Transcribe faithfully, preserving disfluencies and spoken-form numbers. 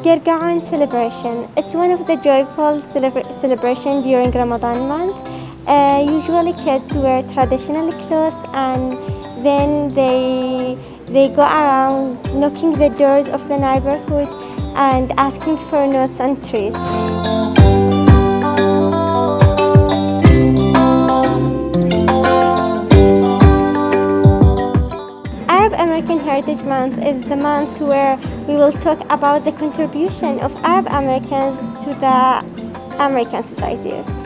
Girgaon celebration. It's one of the joyful celebra celebration during Ramadan month. Uh, usually kids wear traditional clothes and then they they go around knocking the doors of the neighborhood and asking for nuts and trees. Arab American Heritage Month is the month where we will talk about the contribution of Arab Americans to the American society.